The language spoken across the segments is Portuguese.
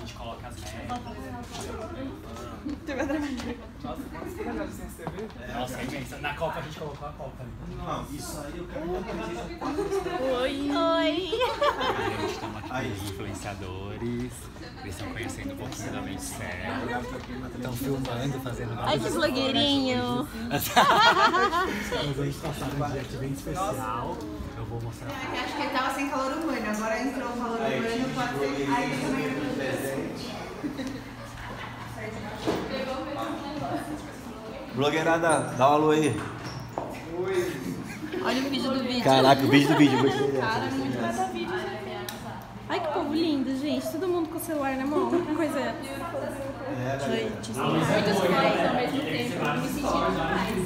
gente coloca as metas. Nossa, é imensa. Na Copa a gente colocou a Copa ali. Não, isso aí eu quero muito. Oi! A gente estamos aqui com os influenciadores. Eles estão conhecendo um pouquinho da Medicel. Estão filmando, fazendo Ai, que blogueirinho! Mas a gente passaram um dia aqui bem especial. Eu vou mostrar. Acho que ele tava sem calor humano, agora entrou o calor humano, pode ser. Aí ele também Blogueirada, dá um alô aí. Olha o vídeo do vídeo. Caraca, o vídeo do vídeo, gostei dessa. Cara, muito cada vídeo. Ai, que povo lindo, gente. Todo mundo com o celular na mão. Que coisa. Gente, muitas coisas ao mesmo tempo. Me sentindo demais.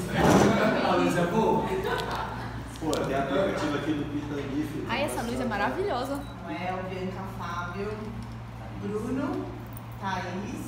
Pô, tem aplicativo aqui do Pita GIF. Ai, essa luz é maravilhosa. Noel, Bianca, Fábio, Bruno, Thaís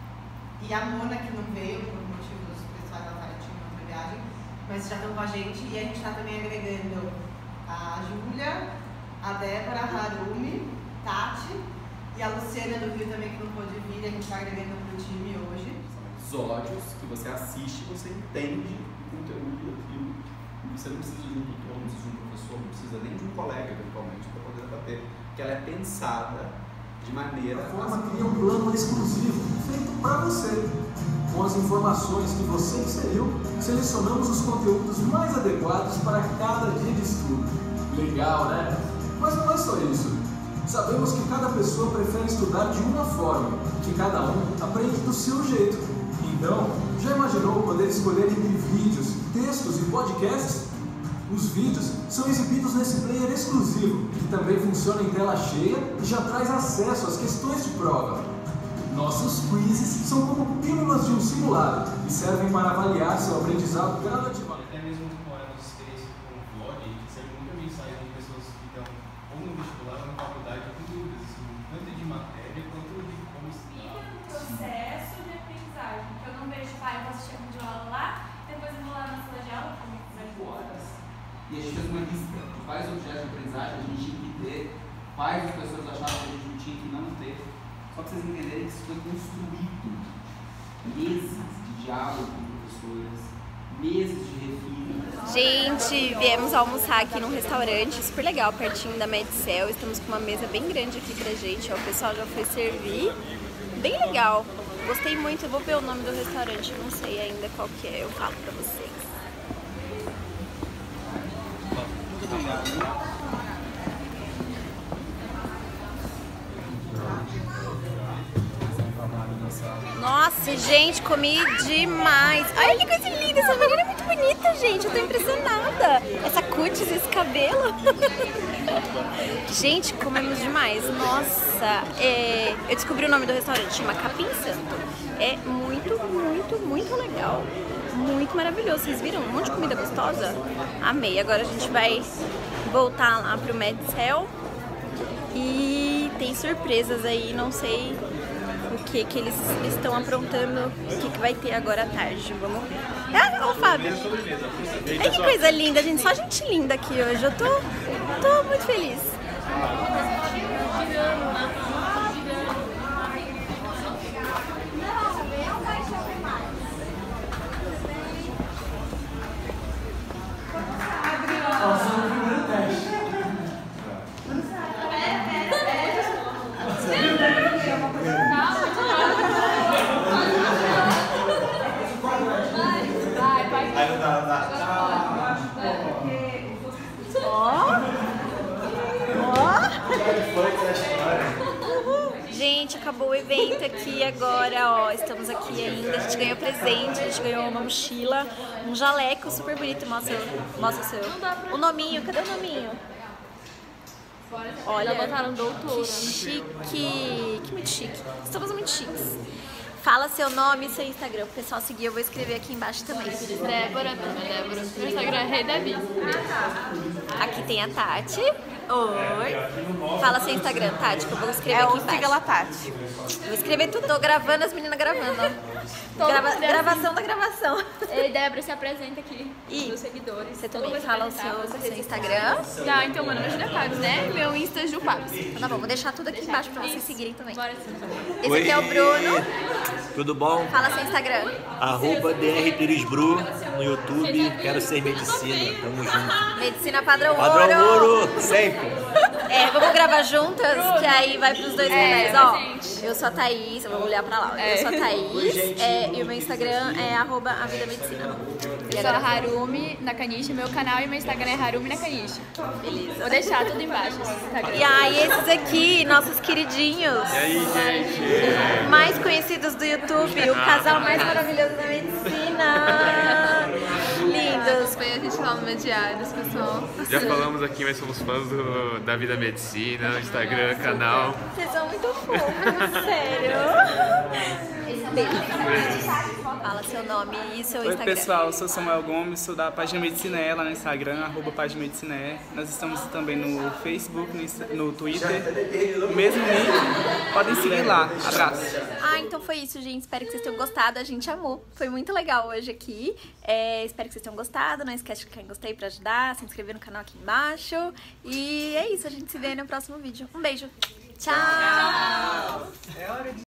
e a Mona, que não veio por motivos pessoais, ela tinha uma outra viagem, mas já estão com a gente e a gente está também agregando a Júlia, a Débora, a Harumi, Tati e a Luciana do Rio também, que não pôde vir, a gente está agregando para o time hoje. São episódios que você assiste, você entende o conteúdo daquilo. Você não precisa de um tutor, não precisa de um professor, não precisa nem de um colega, eventualmente, para poder debater. Porque ela é pensada de maneira... A forma cria um plano exclusivo, feito para você. Com as informações que você inseriu, selecionamos os conteúdos mais adequados para cada dia de estudo. Legal, né? Mas não é só isso. Sabemos que cada pessoa prefere estudar de uma forma, que cada um aprende do seu jeito. Então, já imaginou poder escolher entre vídeos, textos e podcasts? Os vídeos são exibidos nesse player exclusivo, que também funciona em tela cheia e já traz acesso às questões de prova. Nossos quizzes são como pílulas de um simulado e servem para avaliar seu aprendizado gradativamente. Até mesmo com a nossa experiência com o vlog, a gente recebe muita mensagem de pessoas que estão ou no vestibular ou na faculdade com dúvidas, assim, tanto de matéria quanto de como estudar. Processo de aprendizagem, que eu não vejo, pai, eu posso assistir um vídeo aula lá, depois eu vou lá na sala de aula, como 5 horas. E a gente fez uma lista de quais objetos de aprendizagem a gente tinha que ter, quais as pessoas achavam que a gente não tinha que não ter. Só para vocês entenderem que isso foi construído. Meses de diálogo com professores, meses de refino. Gente, viemos almoçar aqui num restaurante super legal, pertinho da Medicel. Estamos com uma mesa bem grande aqui pra gente. Ó, o pessoal já foi servir. Bem legal. Gostei muito. Eu vou ver o nome do restaurante. Não sei ainda qual que é. Eu falo pra vocês. Nossa, gente, comi demais. Ai, que coisa linda. Essa menina é muito bonita, gente. Eu tô impressionada. Essa cutis, esse cabelo. Gente, comemos demais. Nossa, eu descobri o nome do restaurante. Chama Capim Santo. É muito, muito, muito legal. Muito maravilhoso. Vocês viram? Um monte de comida gostosa. Amei. Agora a gente vai voltar lá pro Medicel. E tem surpresas aí. Não sei o que eles estão aprontando, o que vai ter agora à tarde. Vamos ver. Ah, ô Fábio! Ai, que coisa linda, gente. Só gente linda aqui hoje. Eu tô muito feliz. Gente, acabou o evento aqui agora, ó, estamos aqui ainda, a gente ganhou presente, a gente ganhou uma mochila, um jaleco super bonito, mostra o seu. O nominho, cadê o nominho? Olha, botaram doutor. Que chique, que muito chique, estamos muito chiques. Fala seu nome e seu Instagram, pro pessoal seguir, eu vou escrever aqui embaixo também. Débora. Meu Instagram é Rei Debi. Aqui tem a Tati. Oi. Fala seu Instagram, Tati, que eu vou escrever aqui embaixo. Siga lá, Tati. Vou escrever tudo. Tô gravando, as meninas gravando. Gravação da gravação. E Débora se apresenta aqui E pros seguidores. você também fala o seu Instagram. Tá, então meu nome é Julia Pabs, né? Meu Insta é Ju Pabs. Então tá bom, vou deixar tudo aqui embaixo pra vocês seguirem também. Bora sim. Esse aqui é o Bruno. Tudo bom? Fala seu Instagram. @DR Pires Bru no YouTube. Quero ser medicina. Tamo junto. Medicina Padrão Padrão Ouro. Ouro, sempre. Vamos gravar juntas, que aí vai pros dois canais. Ó, eu sou a Thaís, eu vou olhar pra lá. Eu sou a Thaís, e o meu Instagram é @avidamedicina. Eu sou a Harumi Nakanishi, meu canal e meu Instagram é Harumi Nakanishi. Beleza. Vou deixar tudo embaixo esse Instagram. E aí, esses aqui, nossos queridinhos. E aí, gente? Mais conhecidos do YouTube, o casal mais maravilhoso da medicina. Lindos. Foi a gente lá no Mediários, pessoal. Já falamos aqui, mas somos fãs da Vida Medicina, Instagram, canal. Vocês são muito fofos, sério. Beijo. Fala seu nome e seu Oi Instagram. pessoal, eu sou Samuel Gomes, sou da página Mediciné lá no Instagram, @página Mediciné. Nós estamos também no Facebook, no Twitter, o mesmo link, podem seguir lá. Abraço. Então foi isso, gente. Espero que vocês tenham gostado. A gente amou. Foi muito legal hoje aqui. Espero que vocês tenham gostado. Não esquece de clicar em gostei pra ajudar, se inscrever no canal aqui embaixo. E é isso, a gente se vê no próximo vídeo. Um beijo. Tchau!